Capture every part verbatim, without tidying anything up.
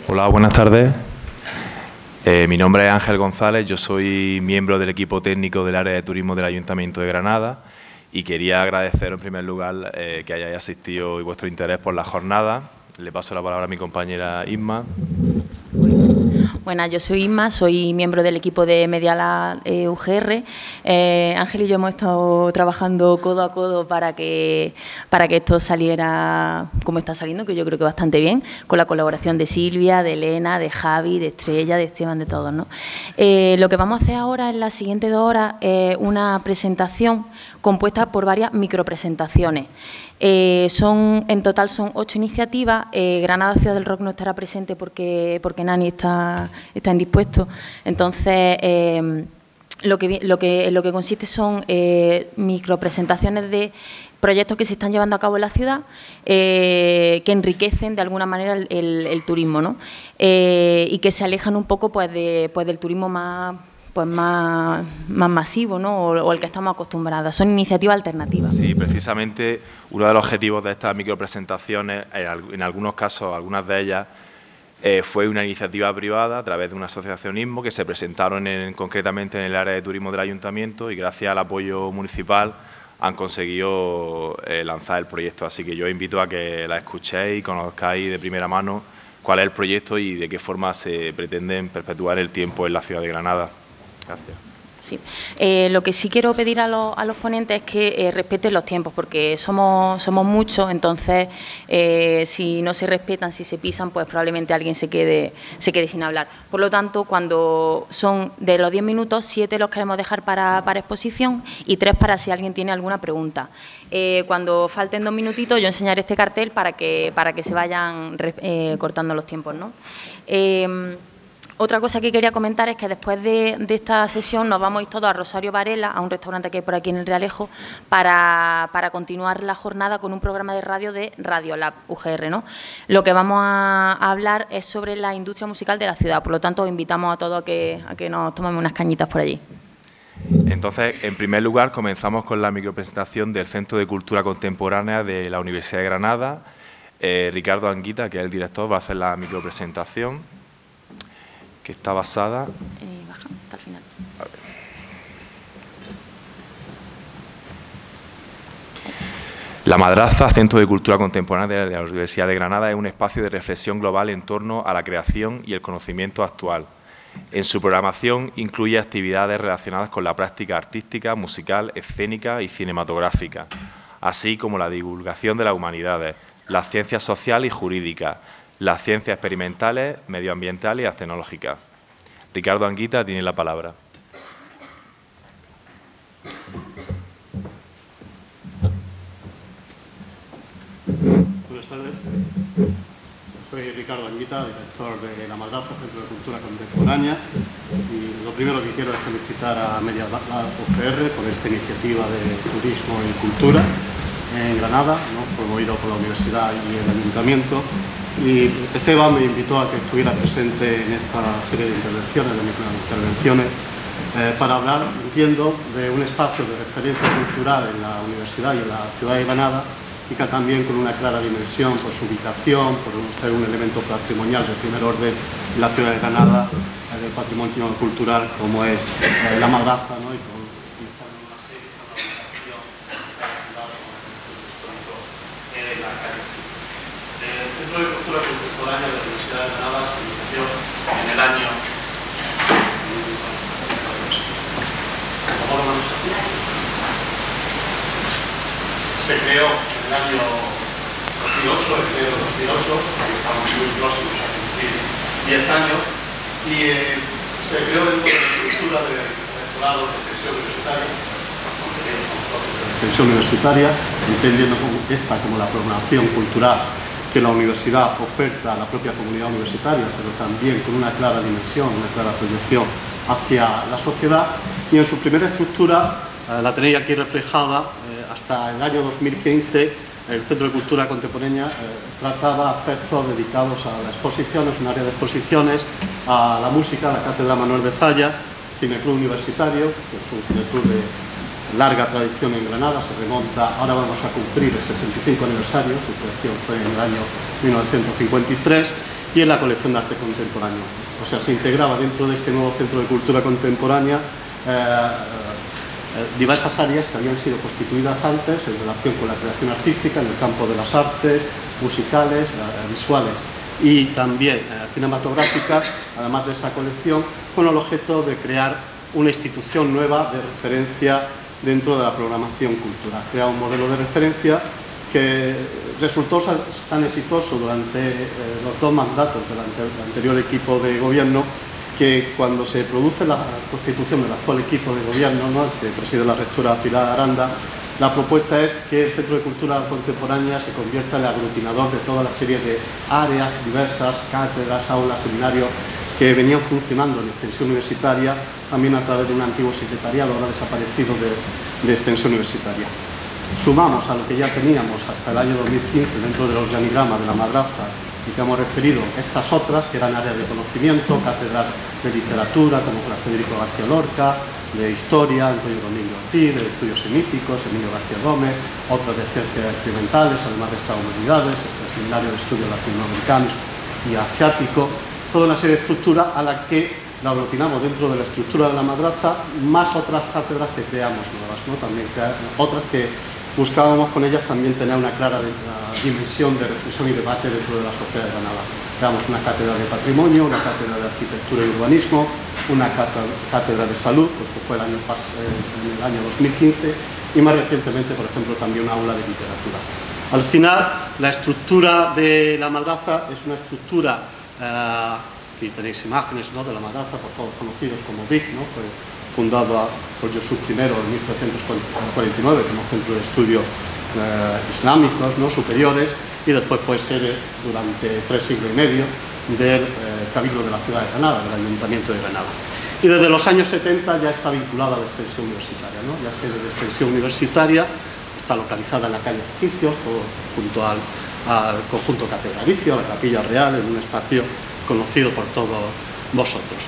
Hola, buenas tardes. Eh, mi nombre es Ángel González, yo soy miembro del equipo técnico del área de turismo del Ayuntamiento de Granada y quería agradecer en primer lugar eh, que hayáis asistido y vuestro interés por la jornada. Le paso la palabra a mi compañera Isma. Bueno, yo soy Isma, soy miembro del equipo de Medialab eh, U G R. Eh, Ángel y yo hemos estado trabajando codo a codo para que, para que esto saliera como está saliendo, que yo creo que bastante bien, con la colaboración de Silvia, de Elena, de Javi, de Estrella, de Esteban, de todos, ¿no? Eh, lo que vamos a hacer ahora en las siguientes dos horas es una presentación compuesta por varias micropresentaciones. Eh, son, en total son ocho iniciativas. Eh, Granada Ciudad del Rock no estará presente porque, porque Nani está, está indispuesto. Entonces, eh, lo, que, lo, que, lo que consiste son eh, micropresentaciones de proyectos que se están llevando a cabo en la ciudad eh, que enriquecen de alguna manera el, el, el turismo, ¿no? Eh, y que se alejan un poco pues, de, pues, del turismo más... pues más, más masivo, ¿no? O, o el que estamos acostumbrados. Son iniciativas alternativas. Sí, precisamente uno de los objetivos de estas micropresentaciones, en, en algunos casos, algunas de ellas, eh, fue una iniciativa privada a través de un asociacionismo que se presentaron en, concretamente en el área de turismo del Ayuntamiento y gracias al apoyo municipal han conseguido eh, lanzar el proyecto. Así que yo invito a que la escuchéis y conozcáis de primera mano cuál es el proyecto y de qué forma se pretenden perpetuar el tiempo en la ciudad de Granada. Gracias. Sí. Eh, lo que sí quiero pedir a los, a los ponentes es que eh, respeten los tiempos, porque somos, somos muchos, entonces eh, si no se respetan, si se pisan, pues probablemente alguien se quede, se quede sin hablar. Por lo tanto, cuando son de los diez minutos, siete los queremos dejar para, para exposición y tres para si alguien tiene alguna pregunta. Eh, cuando falten dos minutitos, yo enseñaré este cartel para que, para que se vayan eh, cortando los tiempos, ¿no? Eh, Otra cosa que quería comentar es que después de, de esta sesión nos vamos a ir todos a Rosario Varela, a un restaurante que hay por aquí en el Realejo, para, para continuar la jornada con un programa de radio de Radiolab U G R, ¿no? Lo que vamos a, a hablar es sobre la industria musical de la ciudad, por lo tanto, os invitamos a todos a que, a que nos tomemos unas cañitas por allí. Entonces, en primer lugar, comenzamos con la micropresentación del Centro de Cultura Contemporánea de la Universidad de Granada. Eh, Ricardo Anguita, que es el director, va a hacer la micropresentación, que está basada... Eh, baja, hasta el final. A ver. La Madraza, Centro de Cultura Contemporánea de la Universidad de Granada, es un espacio de reflexión global en torno a la creación y el conocimiento actual. En su programación incluye actividades relacionadas con la práctica artística, musical, escénica y cinematográfica, así como la divulgación de las humanidades, las ciencias sociales y jurídicas, las ciencias experimentales, medioambientales y las tecnológicas. Ricardo Anguita tiene la palabra. Buenas tardes. Soy Ricardo Anguita, director de La Madraza, Centro de Cultura Contemporánea. Y lo primero que quiero es felicitar a Medialab U G R por esta iniciativa de turismo y cultura en Granada, ¿no? Promovido por la universidad y el ayuntamiento. Y Esteban me invitó a que estuviera presente en esta serie de intervenciones, de microintervenciones, eh, para hablar, entiendo, de un espacio de referencia cultural en la universidad y en la ciudad de Granada, y que también con una clara dimensión por su ubicación, por ser un elemento patrimonial de primer orden en la ciudad de Granada, eh, del patrimonio cultural como es eh, la Madraza, ¿no? Y con, una serie de en la calle. El Centro de Cultura Contemporánea de la Universidad de Granada se inició en el año se creó en el año dos mil ocho, el enero de dos mil ocho, estamos muy próximos a cumplir diez años, y eh, se creó dentro de la estructura de rectorado de extensión universitaria, de extensión universitaria, entendiendo esta como la programación cultural que la universidad oferta a la propia comunidad universitaria, pero también con una clara dimensión, una clara proyección hacia la sociedad. Y en su primera estructura, eh, la tenéis aquí reflejada, eh, hasta el año dos mil quince, el Centro de Cultura Contemporánea eh, trataba aspectos dedicados a las exposiciones, un área de exposiciones, a la música, a la Cátedra Manuel Bezalla, Cineclub Universitario, que es un cineclub de larga tradición en Granada, se remonta, ahora vamos a cumplir el sesenta y cinco aniversario, su creación fue en el año mil novecientos cincuenta y tres, y en la colección de arte contemporáneo. O sea, se integraba dentro de este nuevo Centro de Cultura Contemporánea eh, eh, diversas áreas que habían sido constituidas antes en relación con la creación artística en el campo de las artes, musicales, eh, visuales y también eh, cinematográficas, además de esa colección, con el objeto de crear una institución nueva de referencia dentro de la programación cultural. Crear un modelo de referencia que resultó tan exitoso durante eh, los dos mandatos del anterior equipo de gobierno, que cuando se produce la constitución del actual equipo de gobierno, ¿no?, que preside la rectora Pilar Aranda, la propuesta es que el Centro de Cultura Contemporánea se convierta en el aglutinador de toda la serie de áreas diversas, cátedras, aulas, seminarios, que venían funcionando en extensión universitaria, también a través de un antiguo secretariado ahora desaparecido de, de extensión universitaria. Sumamos a lo que ya teníamos hasta el año dos mil quince dentro del organigrama de la madraza y que hemos referido estas otras, que eran áreas de conocimiento, cátedras de literatura, como la Federico García Lorca, de historia, Antonio Domingo Ortiz, de estudios semíticos, Emilio García Gómez, otras de ciencias experimentales, además de estas humanidades, el Seminario de Estudios Latinoamericanos y Asiático, toda una serie de estructuras a la que la aglutinamos dentro de la estructura de la madraza, más otras cátedras que creamos nuevas, ¿no? También otras que buscábamos con ellas también tener una clara dimensión de reflexión y debate dentro de la sociedad de Granada. Creamos una cátedra de patrimonio, una cátedra de arquitectura y urbanismo, una cátedra de salud, pues que fue el año, en el año dos mil quince, y más recientemente, por ejemplo, también una aula de literatura. Al final, la estructura de la madraza es una estructura, eh, aquí tenéis imágenes, ¿no?, de la madraza, por todos conocidos como V I C, ¿no?, fue fundado por Yusuf primero en mil trescientos cuarenta y nueve como centro de estudios eh, islámicos, ¿no?, superiores, y después fue sede durante tres siglos y medio del eh, Cabildo de la ciudad de Granada, del Ayuntamiento de Granada. Y desde los años setenta ya está vinculada a la extensión universitaria, ¿no?, ya sede de extensión universitaria, está localizada en la calle Egipcios, junto al, al conjunto catedralicio, a la Capilla Real, en un espacio conocido por todos vosotros.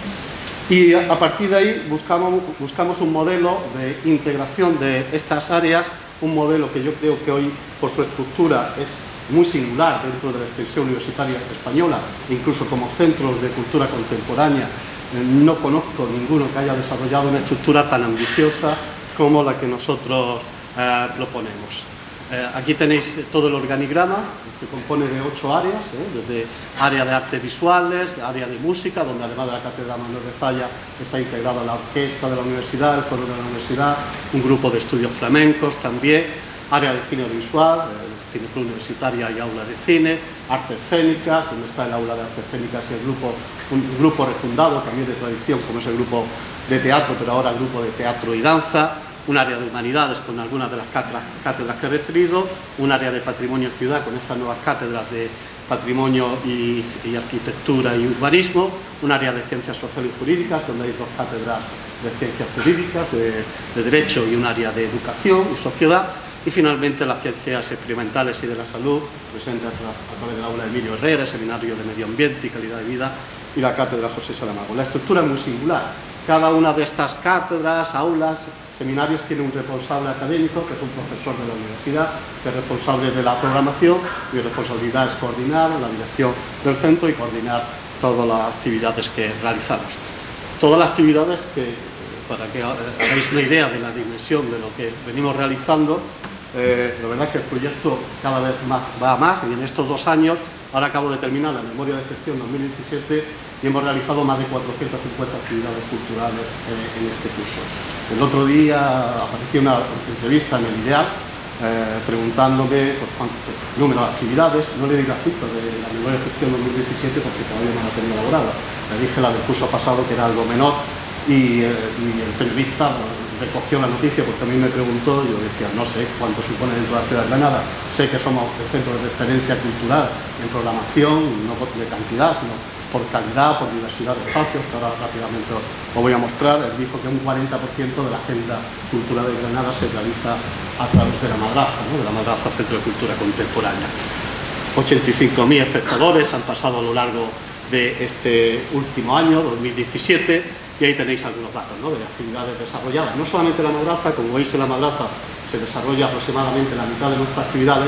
Y a partir de ahí buscamos, buscamos un modelo de integración de estas áreas, un modelo que yo creo que hoy, por su estructura, es muy singular dentro de la extensión universitaria española, incluso como centros de cultura contemporánea. No conozco ninguno que haya desarrollado una estructura tan ambiciosa como la que nosotros eh, proponemos. Eh, aquí tenéis todo el organigrama, se compone de ocho áreas, ¿eh? Desde área de artes visuales, área de música, donde además de la Cátedra Manuel de Falla está integrada la orquesta de la universidad, el coro de la universidad, un grupo de estudios flamencos también, área de cine audiovisual, eh, cine club universitaria y aula de cine, artes escénicas, donde está el aula de artes escénicas y el grupo, un grupo refundado también de tradición, como es el grupo de teatro, pero ahora el grupo de teatro y danza, un área de humanidades con algunas de las cátedras, cátedras que he referido, un área de patrimonio y ciudad con estas nuevas cátedras de patrimonio y, y arquitectura y urbanismo, un área de ciencias sociales y jurídicas, donde hay dos cátedras de ciencias jurídicas, de, de derecho y un área de educación y sociedad, y finalmente las ciencias experimentales y de la salud, presentes a través del aula de Emilio Herrera, el Seminario de Medio Ambiente y Calidad de Vida y la cátedra José Saramago. La estructura es muy singular. Cada una de estas cátedras, aulas, seminarios tiene un responsable académico, que es un profesor de la universidad, que es responsable de la programación. Mi responsabilidad es coordinar la dirección del centro y coordinar todas las actividades que realizamos. Todas las actividades que, para que hagáis una idea de la dimensión de lo que venimos realizando, eh, la verdad es que el proyecto cada vez más va a más, y en estos dos años, ahora acabo de terminar la memoria de gestión dos mil diecisiete, y hemos realizado más de cuatrocientas cincuenta actividades culturales eh, en este curso. El otro día apareció una entrevista en El Ideal eh, preguntándome por cuánto número de actividades. No le di la cifra de la memoria de gestión dos mil diecisiete porque todavía no la tenía elaborada. Le dije la del curso pasado, que era algo menor, y, eh, y el periodista recogió la noticia porque a mí me preguntó. Yo decía, no sé cuánto supone dentro de la ciudad de Granada. Sé que somos el centro de referencia cultural en programación, no por de cantidad, sino por calidad, por diversidad de espacios, que ahora rápidamente os voy a mostrar. Él dijo que un cuarenta por ciento de la agenda cultural de Granada se realiza a través de la madraza, ¿no?, de la madraza Centro de Cultura Contemporánea. ochenta y cinco mil espectadores han pasado a lo largo de este último año, dos mil diecisiete, y ahí tenéis algunos datos, ¿no?, de actividades desarrolladas. No solamente la madraza, como veis en la madraza se desarrolla aproximadamente la mitad de nuestras actividades,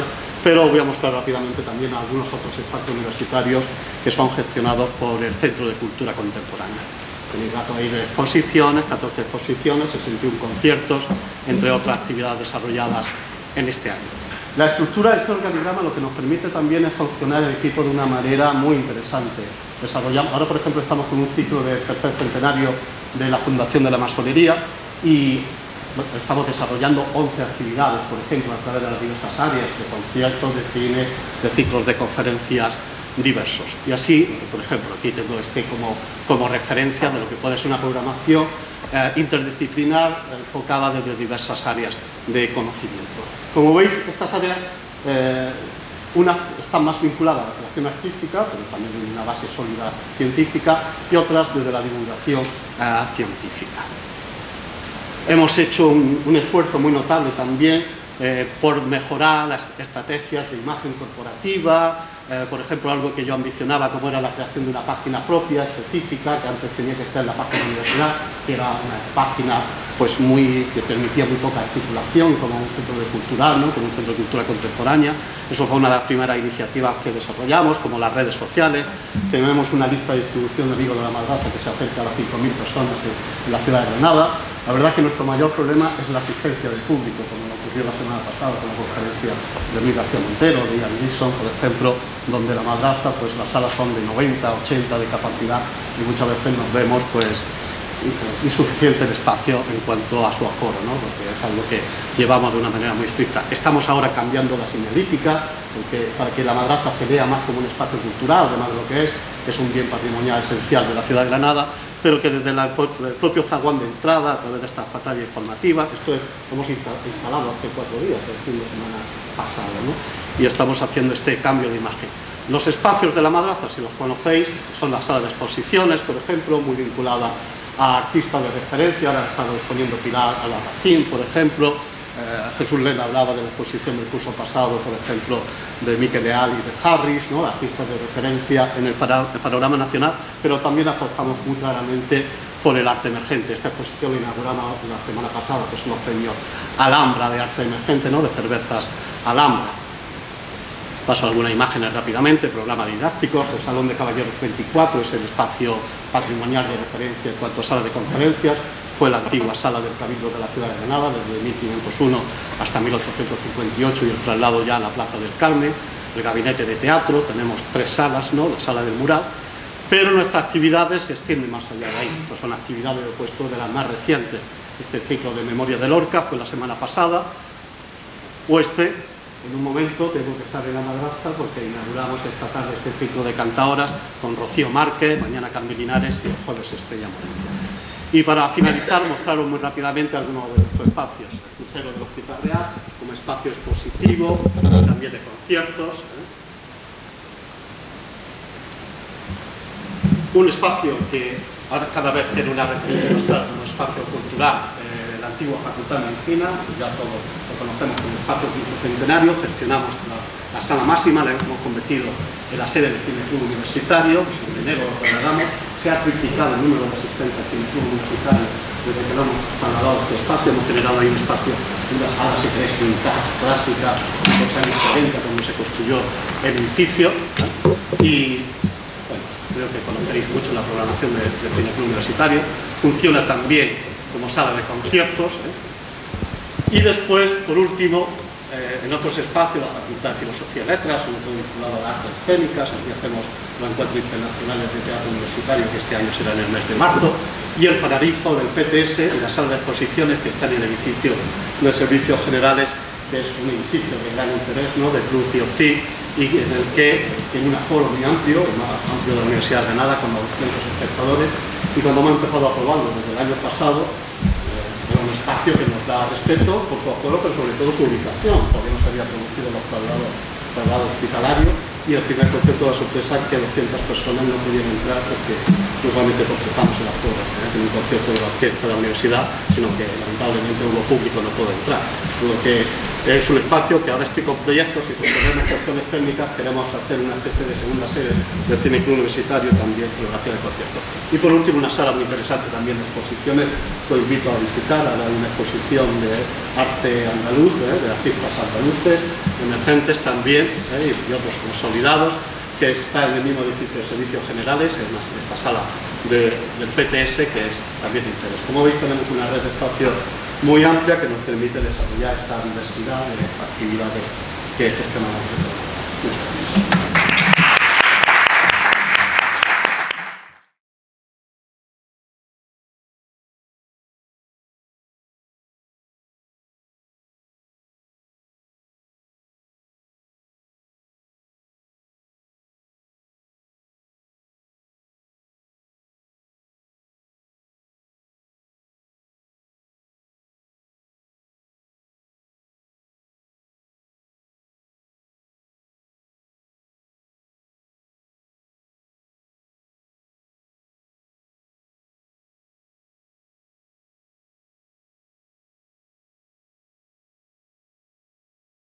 pero voy a mostrar rápidamente también algunos otros espacios universitarios que son gestionados por el Centro de Cultura Contemporánea. Tenéis datos ahí de exposiciones, catorce exposiciones, sesenta y uno conciertos, entre otras actividades desarrolladas en este año. La estructura de este organigrama lo que nos permite también es funcionar el equipo de una manera muy interesante. Desarrollamos, ahora, por ejemplo, estamos con un ciclo de tercer centenario de la Fundación de la Masonería y estamos desarrollando once actividades, por ejemplo, a través de las diversas áreas de conciertos, de cine, de ciclos de conferencias diversos. Y así, por ejemplo, aquí tengo este como, como referencia de lo que puede ser una programación eh, interdisciplinar enfocada desde diversas áreas de conocimiento. Como veis, estas áreas, eh, unas están más vinculadas a la creación artística, pero también en una base sólida científica, y otras desde la divulgación eh, científica. Hemos hecho un, un esfuerzo muy notable también eh, por mejorar las estrategias de imagen corporativa, eh, por ejemplo, algo que yo ambicionaba como era la creación de una página propia, específica, que antes tenía que estar en la página de la universidad, que era una página pues, muy, que permitía muy poca articulación como un centro de cultural, ¿no? Como un centro de cultura contemporánea. Eso fue una de las primeras iniciativas que desarrollamos, como las redes sociales. Tenemos una lista de distribución de Amigos de la Madraza que se acerca a las cinco mil personas en, en la ciudad de Granada. La verdad es que nuestro mayor problema es la asistencia del público, como nos ocurrió la semana pasada con la conferencia de Luis García Montero, de Ian Gleason, por ejemplo, donde la madraza, pues las salas son de noventa, ochenta de capacidad y muchas veces nos vemos pues insuficiente el espacio en cuanto a su aforo, ¿no? Porque es algo que llevamos de una manera muy estricta. Estamos ahora cambiando la señalítica porque, para que la madraza se vea más como un espacio cultural, además de lo que es, es un bien patrimonial esencial de la ciudad de Granada, pero que desde la, el propio zaguán de entrada, a través de estas pantallas informativas, esto es, lo hemos instalado hace cuatro días, el fin de semana pasado, ¿no? Y estamos haciendo este cambio de imagen. Los espacios de la madraza, si los conocéis, son la sala de exposiciones, por ejemplo, muy vinculada a artistas de referencia. Ahora estamos exponiendo Pilar Albarracín, por ejemplo. Eh, Jesús Lena hablaba de la exposición del curso pasado, por ejemplo, de Miquel Leal y de Harris, ¿no? Artistas de referencia en el, para, el panorama nacional, pero también apostamos muy claramente por el arte emergente. Esta exposición la inauguramos la semana pasada, que son los premios Alhambra de arte emergente, ¿no? De cervezas Alhambra. Paso algunas imágenes rápidamente, programa didácticos. El Salón de Caballeros veinticuatro es el espacio patrimonial de referencia en cuanto a salas de conferencias. Fue la antigua sala del Cabildo de la ciudad de Granada, desde mil quinientos uno hasta mil ochocientos cincuenta y ocho, y el traslado ya a la Plaza del Carmen. El gabinete de teatro, tenemos tres salas, ¿no? La sala del mural, pero nuestras actividades se extienden más allá de ahí. Pues son actividades de puesto de las más recientes. Este ciclo de Memoria de Lorca fue la semana pasada, o este, en un momento tengo que estar en la madraza porque inauguramos esta tarde este ciclo de cantaoras con Rocío Márquez, mañana Carmen Linares y el jueves Estrella Moreno. Y para finalizar, mostraros muy rápidamente algunos de nuestros espacios. El crucero del Hospital Real, como espacio expositivo, también de conciertos. ¿eh? Un espacio que ahora cada vez tiene una referencia como espacio cultural, eh, la antigua Facultad de Medicina, ya todos lo conocemos como espacio centenario. Gestionamos la, la sala máxima, la hemos convertido en la sede del Cineclub Universitario, en enero lo trasladamos. Se ha triplicado el número de asistentes al Cineclub Universitario desde que lo hemos trasladado a este espacio. Hemos generado ahí un espacio, una sala, si queréis, vintage, clásica, de los años cuarenta, cuando se construyó el edificio. Y bueno, creo que conoceréis mucho la programación del de Cineclub Universitario. Funciona también como sala de conciertos. ¿eh? Y después, por último, eh, en otros espacios, la Facultad de Filosofía y Letras, sobre todo vinculado a las artes escénicas. Aquí hacemos los encuentros internacionales de teatro universitario, que este año será en el mes de marzo, y el Paradizo del P T S, en la sala de exposiciones que está en el edificio de Servicios Generales, que es un edificio de gran interés, ¿no? De Cruz y Ortiz, y en el que tiene un aforo muy amplio, el más amplio de la Universidad de Granada, con novecientos espectadores, y cuando hemos empezado a probarlo desde el año pasado, era un espacio que nos da respeto por su aforo, pero sobre todo su ubicación, porque no se había producido los traslados, traslados hospitalarios, y el primer concepto de la sorpresa que doscientas personas no pudieron entrar porque no solamente porque estamos en la zona, ¿eh? en un concierto de la orquesta de la universidad, sino que lamentablemente hubo público no pudo entrar. Tuvo que Es un espacio que ahora estoy con proyectos y con problemas de cuestiones técnicas queremos hacer una especie de segunda sede del Cine Club Universitario, también fotografía de conciertos. Y por último, una sala muy interesante también de exposiciones que os invito a visitar. Ahora hay una exposición de arte andaluz, ¿eh? de artistas andaluces, emergentes también, ¿eh? y otros consolidados, que está en el mismo edificio de Servicios Generales, en esta sala de, del P T S, que es también de interés. Como veis, tenemos una red de espacios muy amplia que nos permite desarrollar esta diversidad de actividades que gestionamos. Muchas gracias.